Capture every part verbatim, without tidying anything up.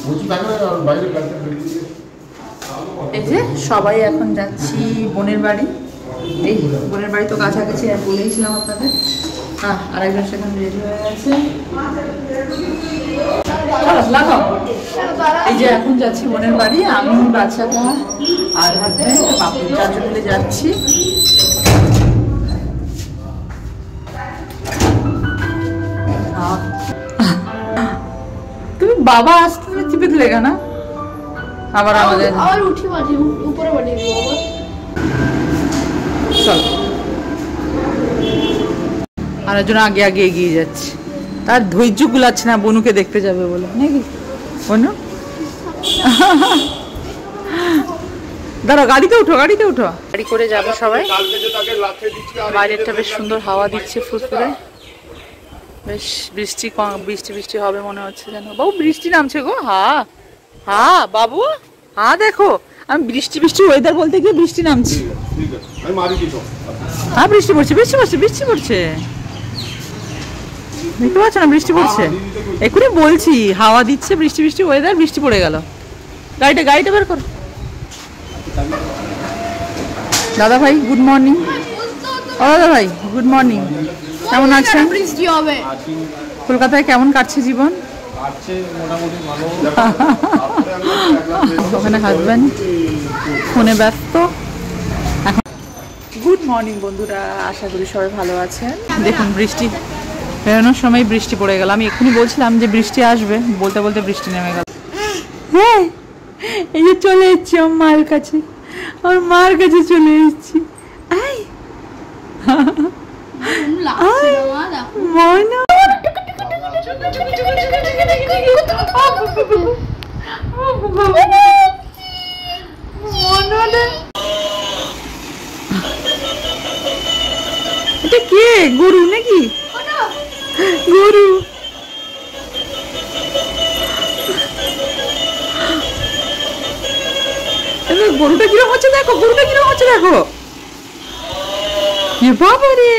এই যে সবাই এখন যাচ্ছি বোনের বাড়ি। এই বোনের বাড়ি তো কাছাকাছি বলেইছিলাম আপনাদের। হ্যাঁ, আরেকজন সেখানে রেডি হয়ে গেছে। এই যে এখন যাচ্ছি বোনের বাড়ি, আমি বাচ্চাটা আর হাজবেন্ড বাপু চারজন মিলে যাচ্ছি। তুমি বাবা আসতে চিপে দিলে কেন? আবার আমাদের আবার উঠি মাটি উপরে মাটি চল। আর একজন আগে আগে এগিয়ে যাচ্ছে, তার ধৈর্য কুলাচ্ছে না বনুকে দেখতে যাবে বলে, নাকি বনু? দাঁড়া, গাড়িতে উঠো, গাড়িতে উঠো। গাড়ি করে যাবো সবাই। বাইরেটা বেশ সুন্দর হাওয়া দিচ্ছে ফুরফুরে, বেশ বৃষ্টি বৃষ্টি বৃষ্টি হবে মনে হচ্ছে যেন। বাবু বৃষ্টি নামছে গো। হা হা বাবু, হা দেখো, আমি বৃষ্টি বৃষ্টি ওয়েদার বলতে গিয়ে বৃষ্টি নামছে। হ্যাঁ বৃষ্টি পড়ছে, বৃষ্টি পড়ছে, বৃষ্টি পড়ছে, দেখতে পাচ্ছ না বৃষ্টি পড়ছে? এক্ষুনি বলছি হাওয়া দিচ্ছে, বৃষ্টি বৃষ্টি ওয়েদার, বৃষ্টি পড়ে গেল। গাড়িটা গাড়িটা বের কর। দাদা ভাই গুড মর্নিং। ও দাদা ভাই গুড মর্নিং, কেমন আছেন? বৃষ্টি হবে। কলকাতায় কেমন কাটছে জীবন? ওখানে হাজবেন্ড ফোনে ব্যস্ত। এখন গুড মর্নিং বন্ধুরা, আশা করি সবাই ভালো আছেন। দেখুন বৃষ্টি বেরোনোর সময় বৃষ্টি পড়ে গেল। আমি এক্ষুনি বলছিলাম যে বৃষ্টি আসবে, বলতে বলতে বৃষ্টি নেমে গেল। হ্যাঁ এই যে চলে এসছি আমার মার কাছে, আমার মার কাছে চলে এসছি। ময়না এটা কে? গরু নাকি? গরু। গরুটা কিরকম হচ্ছে দেখো, গরুটা কিরকম হচ্ছে দেখো। বাবা রে,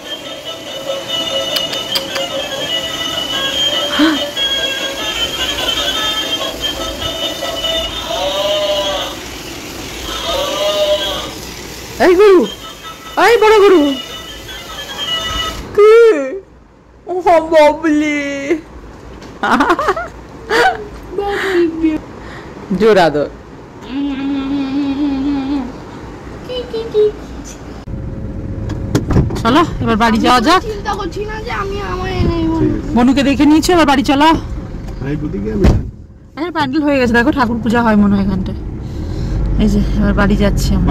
এই গরু, এই বড় গরু কি? ও বাবলি, জোর আদর। চলো এবার বাড়ি যাওয়া যাক। চিন্তা করছি না যে আমি আমায় নেই বনুকে দেখে নিয়েছো, এবার বাড়ি চলো। আরে প্যান্ডেল হয়ে গেছে দেখো, ঠাকুর পূজা হয় মনে হয় এখানটায়। এই যে এবার বাড়ি যাচ্ছি আমরা।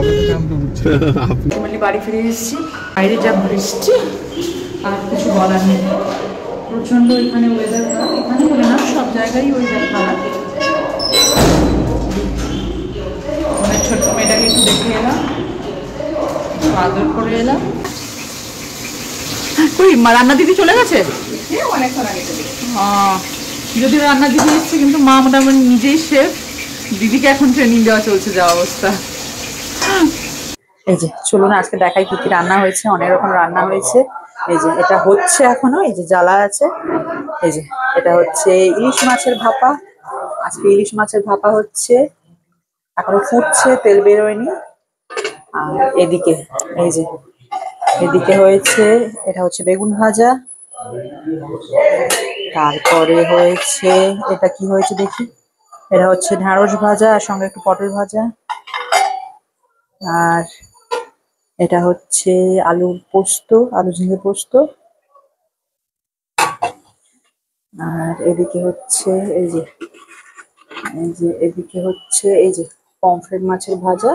বাড়ি ফিরে এসেছি, বাইরে যা বৃষ্টি আর কিছু বলার নেই। প্রচন্ড এখানে ওয়েদার খারাপ, এখানে বলে না সব জায়গায় ওয়েদার খারাপ। মানে ছোট্ট মেয়েটাকে একটু দেখে এলাম, আদর করে এলাম। কই মা রান্না দিদি চলে গেছে? যদি রান্না দিদি এসছে, কিন্তু মা মোটামুটি নিজেই শেফ, দিদিকে এখন ট্রেনিং দেওয়া চলছে যা অবস্থা। এই যে চলুন আজকে দেখাই কি কি রান্না হয়েছে। অনেক রকম রান্না হয়েছে। এই যে এটা হচ্ছে এখনো, এই যে জ্বালা আছে। এই যে এটা হচ্ছে ইলিশ মাছের ভাপা, আজকে ইলিশ মাছের ভাপা হচ্ছে, এখনো ফুটছে, তেল বেরোয়নি। আর এদিকে এই যে এদিকে হয়েছে, এটা হচ্ছে বেগুন ভাজা, তারপরে হয়েছে এটা কি হয়েছে দেখি, এটা হচ্ছে ঢ্যাঁড়স ভাজা আর সঙ্গে একটু পটল ভাজা, আর এটা হচ্ছে আলু পোস্ত, আলু ঝিঙে পোস্ত, আর এদিকে হচ্ছে এই যে এই যে এদিকে হচ্ছে এই যে পমফ্রেট মাছের ভাজা,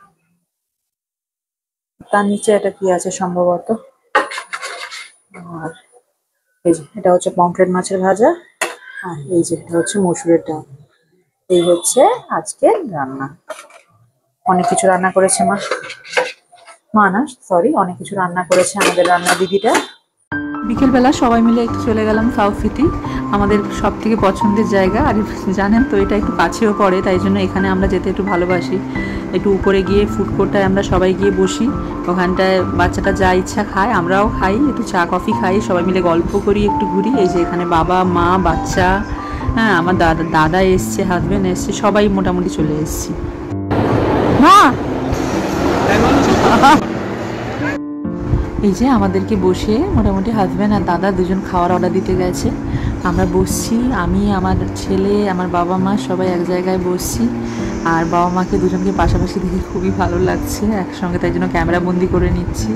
তার নিচে এটা কি আছে সম্ভবত, আর এই যে এটা হচ্ছে পমফ্রেট মাছের ভাজা, আর এই যে এটা হচ্ছে মসুরের ডাল। এই হচ্ছে আজকের রান্না। অনেক কিছু রান্না করেছে মা, মা না সরি অনেক কিছু রান্না করেছে আমাদের রান্না দিদিটা। বিকেলবেলা সবাই মিলে একটু চলে গেলাম সাউথ সিটি, আমাদের সব থেকে পছন্দের জায়গা। আর জানেন তো এটা একটু কাছেও পড়ে, তাই জন্য এখানে আমরা যেতে একটু ভালোবাসি। একটু উপরে গিয়ে ফুড কোর্টটায় আমরা সবাই গিয়ে বসি, ওখানটায় বাচ্চাটা যা ইচ্ছা খায়, আমরাও খাই, একটু চা কফি খাই, সবাই মিলে গল্প করি, একটু ঘুরি। এই যে এখানে বাবা মা বাচ্চা হ্যাঁ আমার দাদা দাদা এসছে, হাজবেন্ড এসছে, সবাই মোটামুটি চলে এসছি। মা এই যে আমাদেরকে বসে মোটামুটি হাজব্যান্ড আর দাদা দুজন খাওয়ার অর্ডার দিতে গেছে। আমরা বসছি, আমি আমার ছেলে আমার বাবা মা সবাই এক জায়গায় বসছি। আর বাবা মাকে দুজনকে পাশাপাশি দেখে খুবই ভালো লাগছে একসঙ্গে, তাই জন্য ক্যামেরা বন্দি করে নিচ্ছি।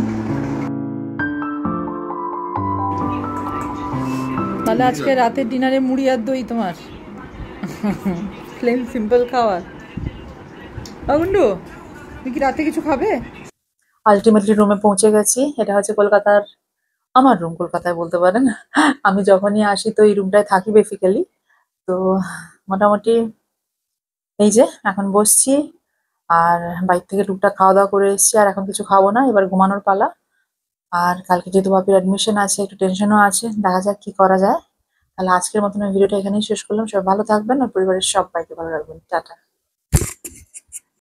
তাহলে আজকে রাতের ডিনারে মুড়ি আর দই তোমার প্লেন সিম্পল খাওয়ার। অগুন্ডু তুমি কি রাতে কিছু খাবে? আলটিমেটলি রুমে পৌঁছে গেছি। এটা হচ্ছে কলকাতার আমার রুম, কলকাতায় বলতে পারেন। আমি যখনই আসি তো এই রুমটায় থাকি বেসিক্যালি। তো মোটামুটি এই যে এখন বসছি, আর বাইরে থেকে টুকটাক খাওয়া দাওয়া করে এসেছি, আর এখন কিছু খাবো না, এবার ঘুমানোর পালা। আর কালকে যেহেতু বাপির অ্যাডমিশন আছে, একটু টেনশনও আছে, দেখা যাক কি করা যায়। তাহলে আজকের মতন আমি ভিডিওটা এখানেই শেষ করলাম। সবাই ভালো থাকবেন আর পরিবারের সবাইকে ভালো রাখবেন। টাটা।